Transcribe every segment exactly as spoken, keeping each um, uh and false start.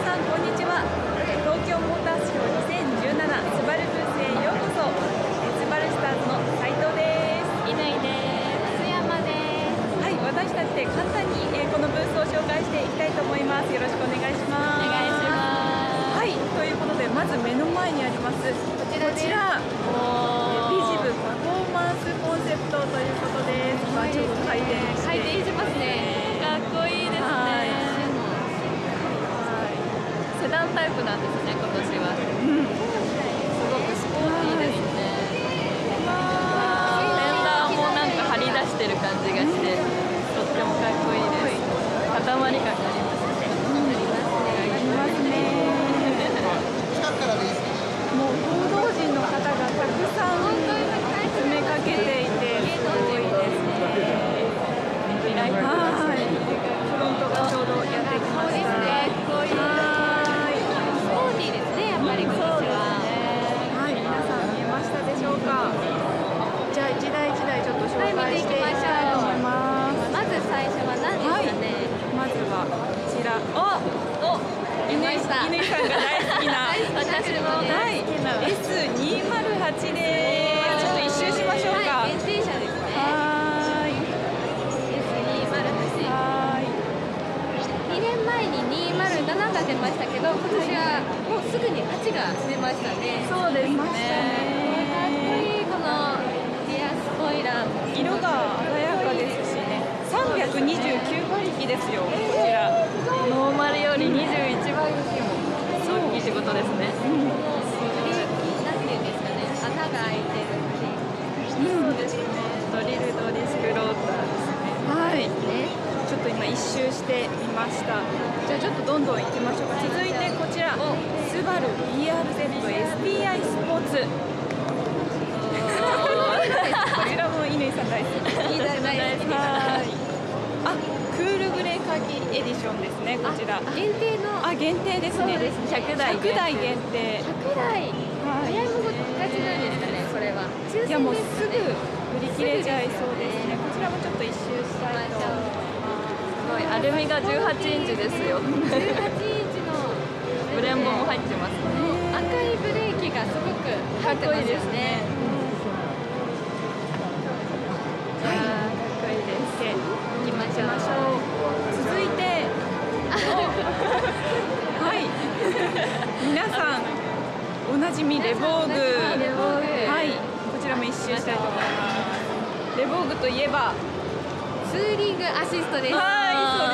さんこんにちは。東京モーターショーにせんじゅうななスバルブースへようこそ。スバルスターズの斉藤です。 乾です。須山です。 はい、私たちで簡単にこのブースを紹介していきたいと思います。よろしくお願いします。 お願いします。 はい、ということでまず目の前にありますこちらです。こちらビジブパフォーマンスコンセプトということです。今ちょっと回転して回転しますね。かっこいいですね。セダンタイプなんですね、今年は。うん、すごくスポーティーですね。フェンダーもなんか張り出してる感じがして、とってもかっこいいです。塊感がありますね。 ありますね。もう報道陣の方がたくさん詰めかけていてすごいですね。はい、フロントがちょうどやってきました。 かっこいい。スポーティーですね、やっぱり今年は。 はい、皆さん見えましたでしょうか。じゃあ一台一台ちょっと紹介していきたいと思います。 まず最初は何ですかね。 まずはこちら。お、お、乾さんが大好きな。 私も大好きなエスにーまるはち です。ちょっと一周しましょうか。 限定車ですね。 はい。 エスにーまるはち。 はい。 にねんまえににーまるななが出ましたけど、今年はもうすぐにはちが出ましたね。 そうですね。 かっこいいこのリアスポイラー。 色が鮮やかですしね。さんびゃくにじゅうきゅうばりきですよ。こちら。 ノーマルよりにじゅういちばいきも大きいってことですね。うん、なんていうんですかね。穴が開いてるっていう。 そうですね。ドリルドリスクローターですね。はい。ちょっと今一周してみました。じゃあちょっとどんどん行きましょうか。続いてこちら、スバル ビーアールゼットエスティーアイ スポーツ。こちらも乾さん大好き。 乾さん大好き。はい。 あ、クールグレーカーキエディションですね。こちら。 限定の。 あ、限定ですね。 ひゃくだい限定。 ひゃくだい。早いもの勝ちなんですかね。これは。 いやもうすぐ売り切れちゃいそうですね。こちらもちょっと一周したいと。 すごい、アルミがじゅうはちインチですよ。じゅうはちインチのブレンボも入ってますね。赤いブレーキがすごくかっこいいですね。 はい、かっこいいです。 行きましょう。 続いて、はい、皆さんおなじみレボーグ。 レボーグ。 はい、こちらも一周したいと思います。レボーグといえば。 ツーリングアシストです。 はい、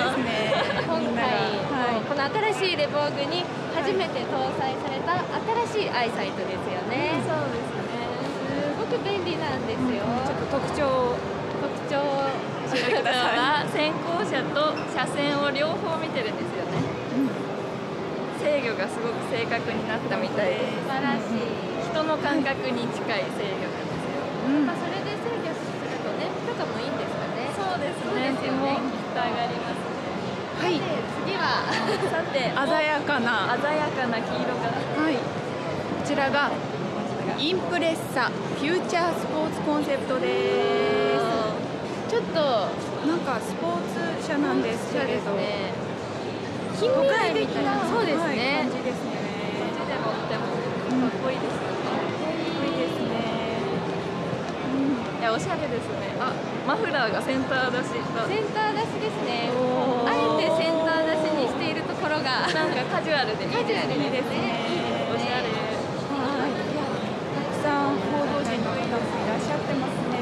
そうですね。 今回、はい、この新しいレボーグに初めて搭載された新しいアイサイトですよね。 そうですね。 すごく便利なんですよ。 ちょっと特徴特徴を教えてください。先行車と車線を両方見てるんですよね。うん、制御がすごく正確になったみたいです。素晴らしい。人の感覚に近い制御なんですよ。うん、まあそれで制御すると燃費とかもいいんですかね。そうですね。とてもきっと上がりますね。はい。次はさて鮮やかな鮮やかな黄色が。 はい。こちらがインプレッサフューチャースポーツコンセプトです。 ちょっとなんかスポーツ車なんですけれど、 近未来みたいなそうですね。 感じですね。 こっちでもでもかっこいいですよね。かっこいいですね。いやおしゃれですね。あ、マフラーがセンター出し。センター出しですね。あえてセンター出しにしているところがなんかカジュアルでいいですね。おしゃれ。 はい。たくさん報道陣の方もいらっしゃってますね。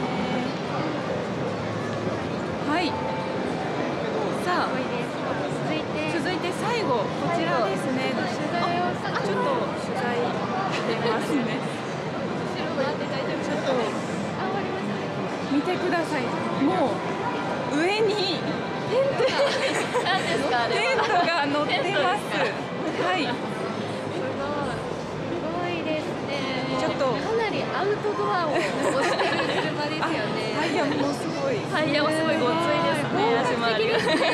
はい。さあ、 続いて続いて最後こちらですね。取材をちょっと取材してますね。ちょっと。見てください。もう上にテントが何ですか？テントが乗ってます。はい。 すごいですね。 ちょっとかなりアウトドアを推してる車ですよね。 タイヤもすごい。 タイヤもすごいごついですね。足回りが。足回りが。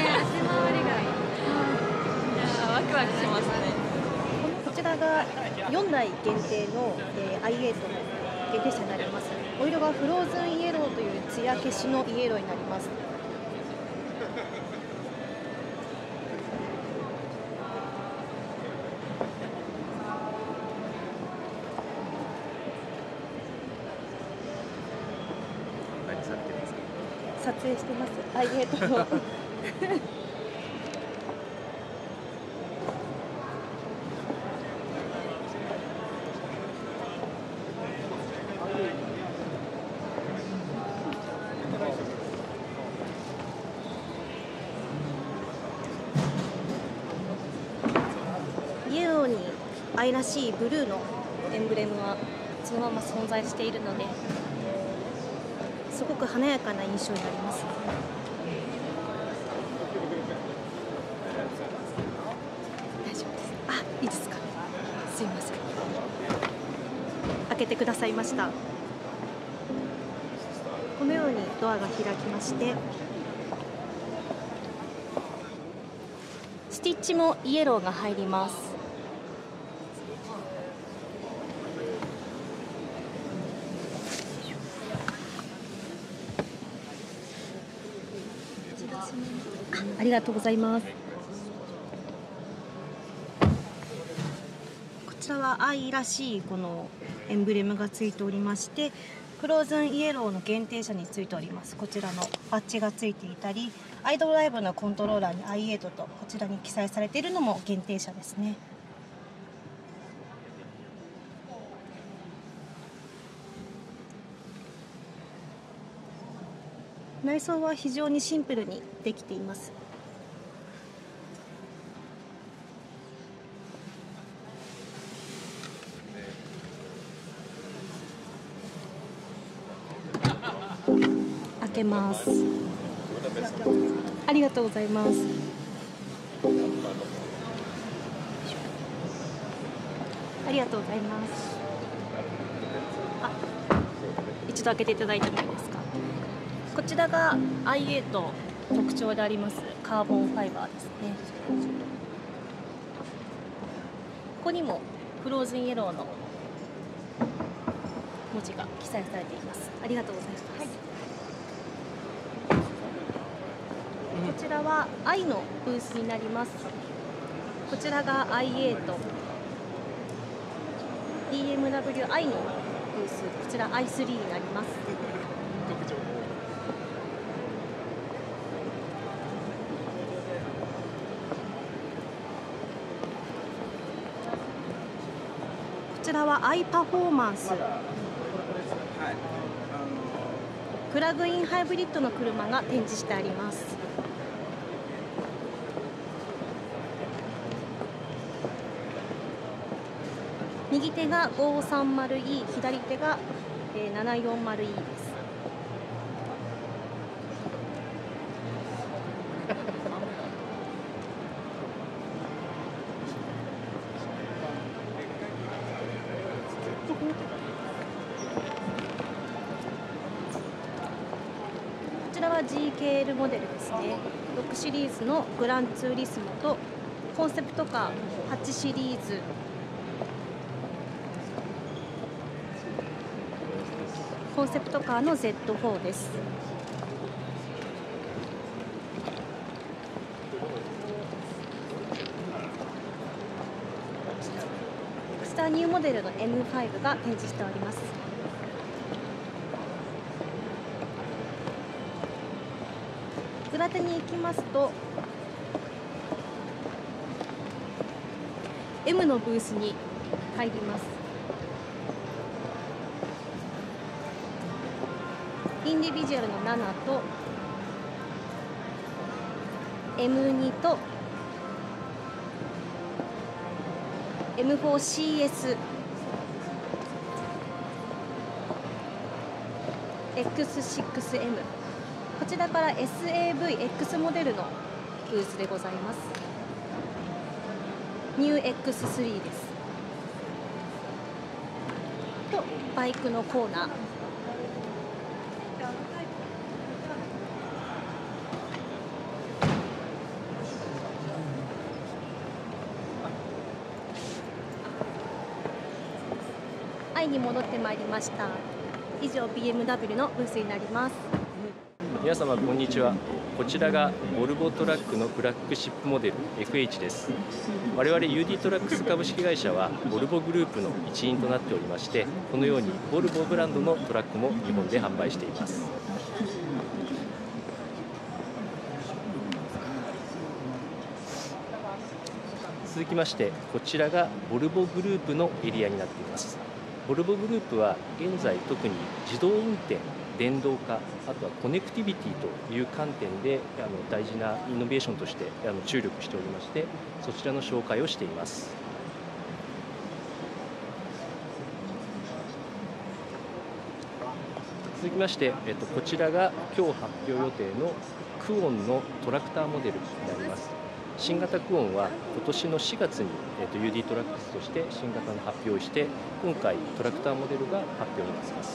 ワクワクしますね。 こちらがよんだい限定の、えー、アイエイトの限定車になります。お色がフローズンイエローという艶消しのイエローになります。 撮影してます。アイエイトのイエローに愛らしいブルーのエンブレムはそのまま存在しているので、すごく華やかな印象になります。大丈夫です。あ、いいですか。すいません。開けてくださいました。このようにドアが開きまして、スティッチもイエローが入ります。ありがとうございます。こちらは愛らしいこのエンブレムがついておりまして、フローズンイエローの限定車についております。こちらのバッジがついていたり、アイドライブのコントローラーにアイエイトとこちらに記載されているのも限定車ですね。内装は非常にシンプルにできています。開けます。ありがとうございます。ありがとうございます。あ、一度開けていただいてもいいですか。こちらが アイエイト 特徴でありますカーボンファイバーですね。ここにもフローズンイエローの文字が記載されています。ありがとうございます。はい、こちらは アイ のブースになります。こちらが アイエイト、ビーエムダブリューアイ のブース、こちら アイスリー になります。こちらは アイ パフォーマンス、プラグインハイブリッドの車が展示してあります。右手が ごひゃくさんじゅうイー、左手がななひゃくよんじゅうイーです。こちらは ジーケーエル モデルですね。ろくシリーズのグランツーリスモとコンセプトカーはちシリーズ、コンセプトカーの ゼットフォー です。スターニューモデルの エムファイブ が展示しております。裏手に行きますと エム のブースに入ります。インディビジュアルのななと エムツー と エムフォーシーエス、エックスシックスエム、 こちらから エスエーブイエックス モデルのブースでございます。ニューエックススリー です。とバイクのコーナー、アイに戻ってまいりました。以上 ビーエムダブリュー のブースになります。 皆様こんにちは。こちらがボルボトラックのフラッグシップモデル エフエイチ です。我々 ユーディー トラックス株式会社はボルボグループの一員となっておりまして、このようにボルボブランドのトラックも日本で販売しています。 続きましてこちらがボルボグループのエリアになっています。ボルボグループは現在特に自動運転、電動化、あとはコネクティビティという観点であの大事なイノベーションとしてあの注力しておりまして、そちらの紹介をしています。続きまして、えっと、こちらが今日発表予定のクオンのトラクターモデルになります。新型クオンは今年のしがつに、えっと、ユーディー トラックスとして新型の発表をして、今回トラクターモデルが発表になります。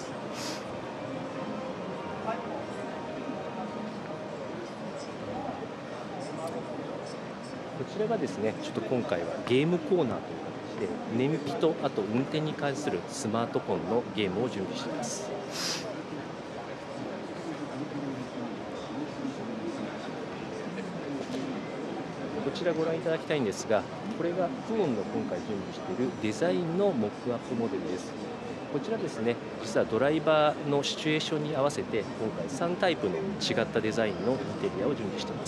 こちらがですね、ちょっと今回はゲームコーナーという形で燃費とあと運転に関するスマートフォンのゲームを準備しています。こちらご覧いただきたいんですが、これがクオンの今回準備しているデザインのモックアップモデルです。こちらですね、実はドライバーのシチュエーションに合わせて今回さんタイプの違ったデザインのインテリアを準備しています。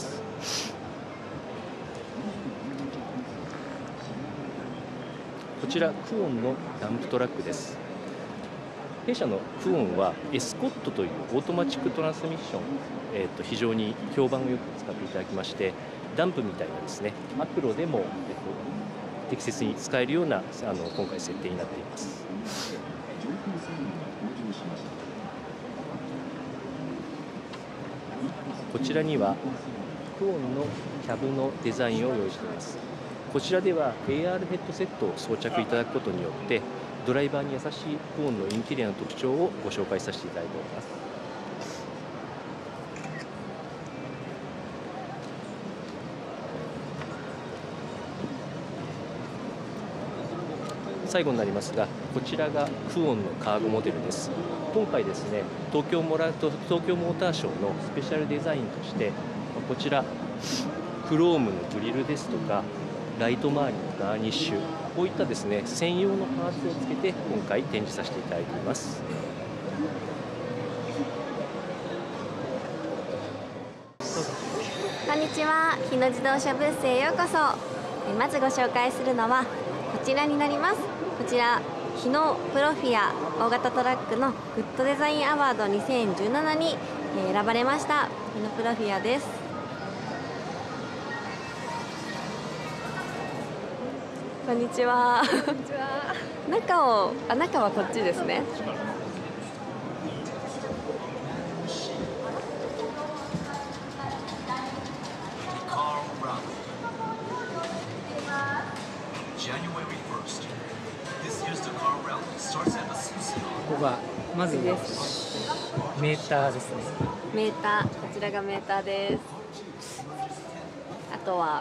こちらクオンのダンプトラックです。弊社のクオンはエスコットというオートマチックトランスミッション、えー、と非常に評判をよく使っていただきまして、ダンプみたいなですね、アクロでも、えっと、適切に使えるようなあの今回設定になっています。こちらにはクオンのキャブのデザインを用意しています。こちらでは エーアール ヘッドセットを装着いただくことによってドライバーに優しいクオンのインテリアの特徴をご紹介させていただいております。最後になりますが、こちらがクオンのカーゴモデルです。今回ですね、東京モラ東京モーターショーのスペシャルデザインとしてこちらクロームのグリルですとかライト周りのガーニッシュ、こういったですね専用のパーツをつけて今回展示させていただいています。 こんにちは、日野自動車ブースへようこそ。まずご紹介するのはこちらになります。こちら日野プロフィア大型トラックのグッドデザインアワードにせんじゅうななに選ばれました日野プロフィアです。こんにちは。 こんにちは。 中をあ中はこっちですね。 ここがまずメーターですね。 メーター、こちらがメーターです。あとは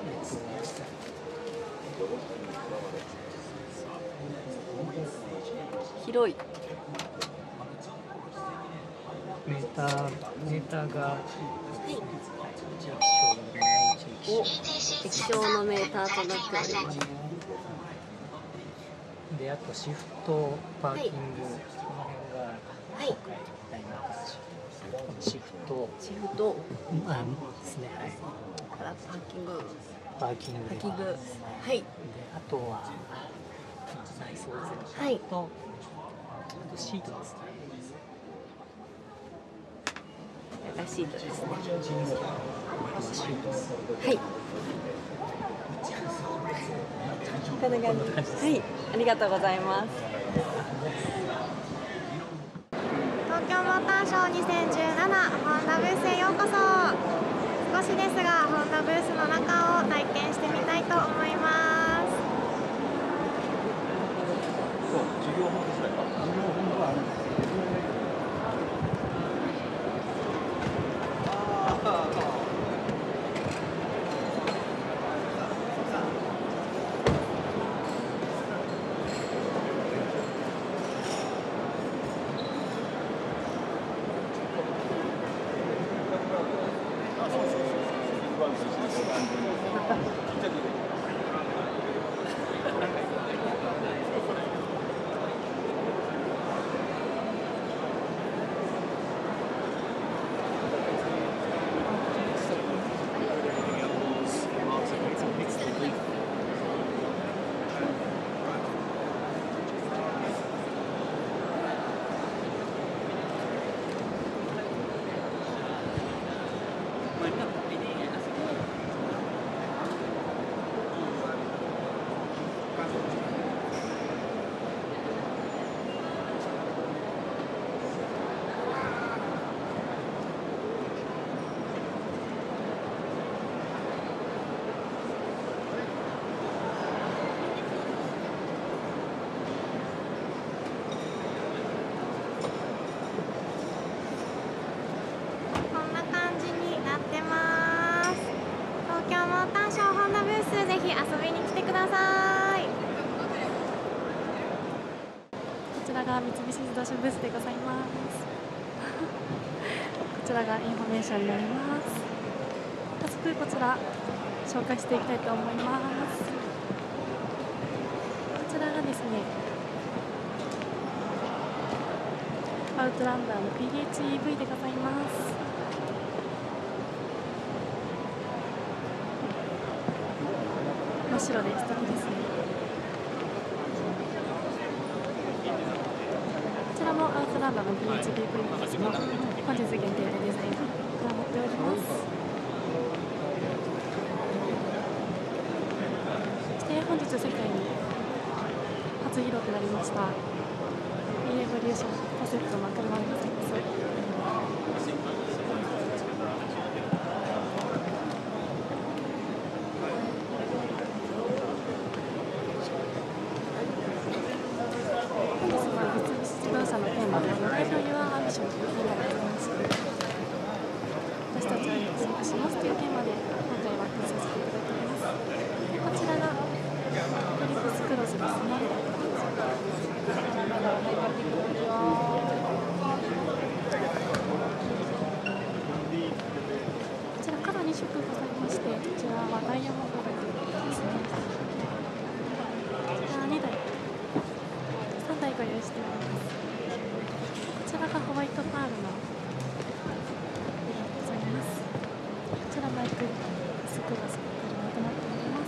広いメーターメーターが液晶のメーターとなっております。 で、あとシフトパーキング、はい、この辺がはい今回みたいな形。シフトシフトあですね、はい。 からパーキングパーキングパーキング、はい。 で、あとはまあ内装全はい体と、あとシートですね。 ラシートですね。 シートです。 はい。こんな感じ。はい、ありがとうございます。 東京モーターショーにせんじゅうななホンダブースへようこそ。少しですがホンダブースの中を体験してみたいと思います。 授業本ですね。授業本はあるんです。 ちらが三菱自動車ブースでございます。こちらがインフォメーションになります。早速こちら紹介していきたいと思います。こちらがですね、アウトランダーの ピーディーエイチイーブイ でございます。真っ白で素敵ですね。こちらもアウトランダーの ピーディーエイチイーブイ ですね。本日限定でデザインが加わっております。そして本日世界に初披露となりました イーエボリューションコンセプトの車でございます。私たちは約束しますというテーマで今回は演奏させていただいております。こちらがトリプスクロスですね。こちらカラーに色ございまして、こちらはダイヤモンドですね。こちらにだいさんだいご用意しております。こちらがホワイトパールのこちらマイクスクロスの車となっております。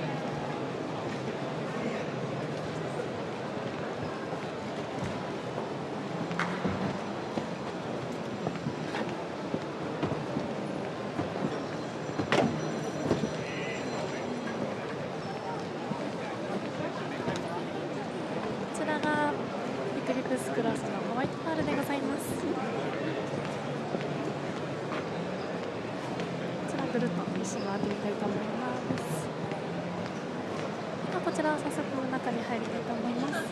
こちらがエクリプスクロスのホワイトパールでございます。ぐるっと一周回ってみたいと思います。ではこちら早速中に入りたいと思います。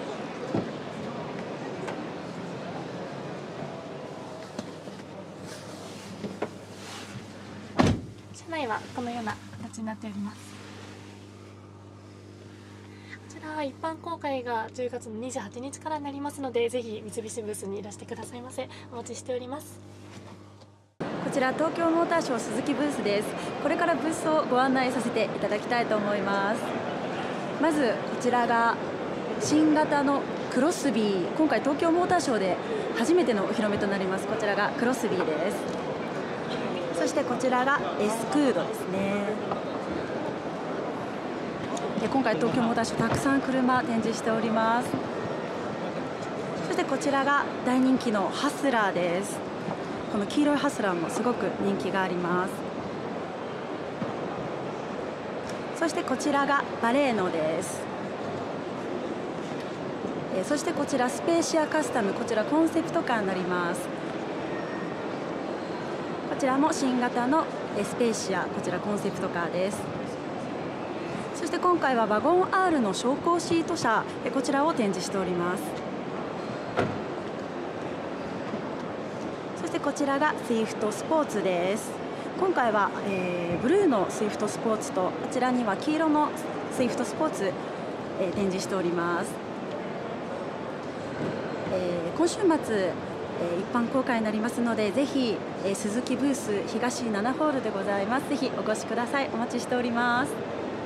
車内はこのような形になっております。こちらは一般公開がじゅうがつのにじゅうはちにちからになりますので、ぜひ三菱ブースにいらしてくださいませ。お待ちしております。 こちら東京モーターショー鈴木ブースです。これからブースをご案内させていただきたいと思います。まずこちらが新型のクロスビー、今回東京モーターショーで初めてのお披露目となります。こちらがクロスビーです。そしてこちらがエスクードですね。で今回東京モーターショーたくさん車展示しております。そしてこちらが大人気のハスラーです。この黄色いハスラーもすごく人気があります。そしてこちらがバレーノです。えそしてこちらスペーシアカスタム、こちらコンセプトカーになります。こちらも新型のスペーシア、こちらコンセプトカーです。そして今回はワゴン アール の昇降シート車、こちらを展示しております。そしてこちらがスイフトスポーツです。今回は、えー、ブルーのスイフトスポーツと、あちらには黄色のスイフトスポーツ、えー、展示しております。えー、今週末、えー、一般公開になりますので、ぜひ、えー、鈴木ブース東ななホールでございます。ぜひお越しください。お待ちしております。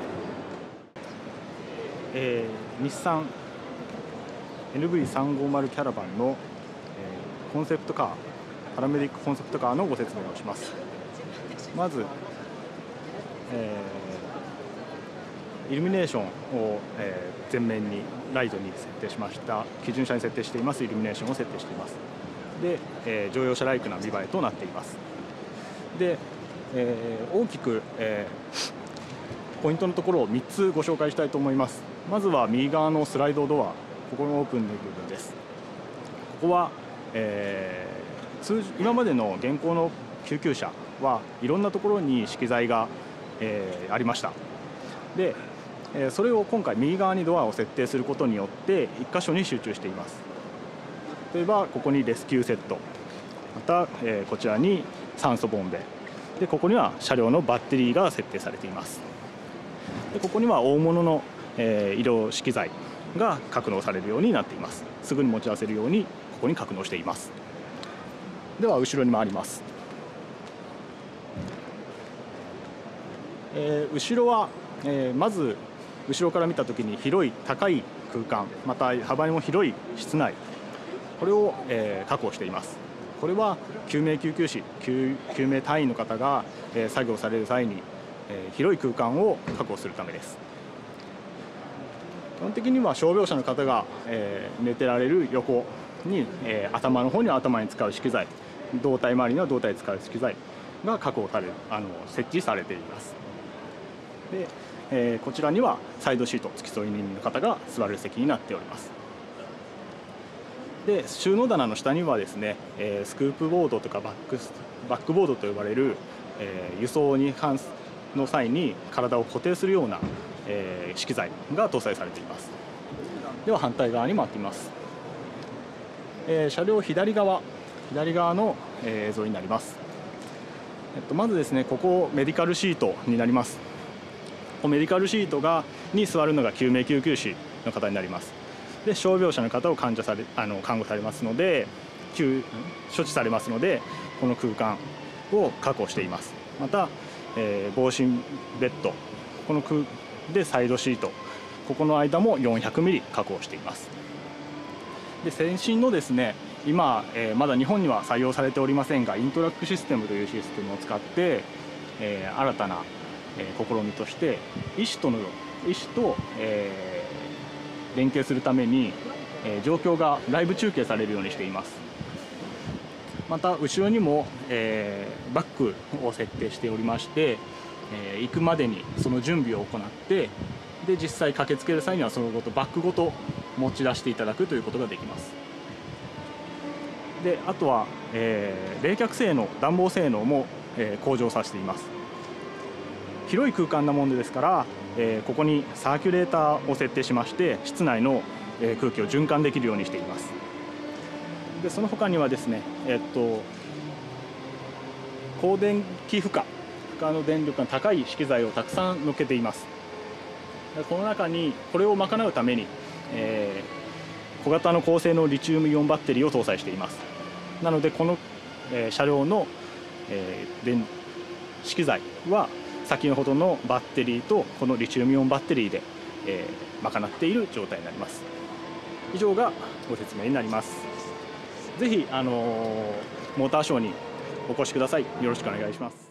えー、日産 エヌブイさんごーまる キャラバンの、えー、コンセプトカー、パラメディックコンセプトカーのご説明をします。まず、えー、イルミネーションを、えー、前面にライトに設定しました。基準車に設定していますイルミネーションを設定しています。で、えー、乗用車ライクな見栄えとなっています。で、えー、大きく、えー、ポイントのところをみっつご紹介したいと思います。まずは右側のスライドドア、ここのオープンの部分です。ここは、えー、通今までの現行の救急車はいろんなところに資機材が、えー、ありました。で、えー、それを今回右側にドアを設定することによっていっ箇所に集中しています。例えばここにレスキューセット、また、えー、こちらに酸素ボンベで、ここには車両のバッテリーが設定されています。でここには大物の、えー、医療資機材、 が格納されるようになっています。すぐに持ち合わせるようにここに格納しています。では後ろに回ります。えー、後ろは、えー、まず後ろから見たときに広い高い空間、また幅も広い室内、これを、えー、確保しています。これは救命救急士、救, 救命隊員の方が、えー、作業される際に、えー、広い空間を確保するためです。基本的には傷病者の方が、えー、寝てられる横に、えー、頭の方には頭に使う資機材、胴体周りには胴体に使う資機材が確保される、あの設置されています。で、えー、こちらにはサイドシート、付き添い人の方が座れる席になっております。で、収納棚の下にはですね、えー、スクープボードとかバックバックボードと呼ばれる、えー、輸送に関すの際に体を固定するような、えー、資機材が搭載されています。では反対側に回ってみます。えー、車両左側左側の、えー、映像になります。えっと、まずですね、ここメディカルシートになります。このメディカルシートがに座るのが救命救急士の方になります。で、傷病者の方を患者されあの看護されますので、救処置されますので、この空間を確保しています。また、えー、防振ベッド、この空でサイドシート、ここの間もよんひゃくミリ確保しています。で、先進のですね、今、えー、まだ日本には採用されておりませんが、イントラックシステムというシステムを使って、えー、新たな、えー、試みとして医師との医師と、えー、連携するために、えー、状況がライブ中継されるようにしています。また後ろにも、えー、バックを設定しておりまして、えー、行くまでにその準備を行って、で実際駆けつける際にはそのごとバックごと持ち出していただくということができます。で、あとは、えー、冷却性能、暖房性能も、えー、向上させています。広い空間なものですから、えー、ここにサーキュレーターを設定しまして、室内の、えー、空気を循環できるようにしています。で、その他にはですね、えっと高電気負荷負荷の電力が高い資機材をたくさん載っけています。で、この中にこれを賄うために、えー、小型の高性能リチウムイオンバッテリーを搭載しています。なのでこの、えー、車両の、えー、電資機材は先ほどのバッテリーとこのリチウムイオンバッテリーで、えー、賄っている状態になります。以上がご説明になります。ぜひ、あのー、モーターショーにお越しください。よろしくお願いします。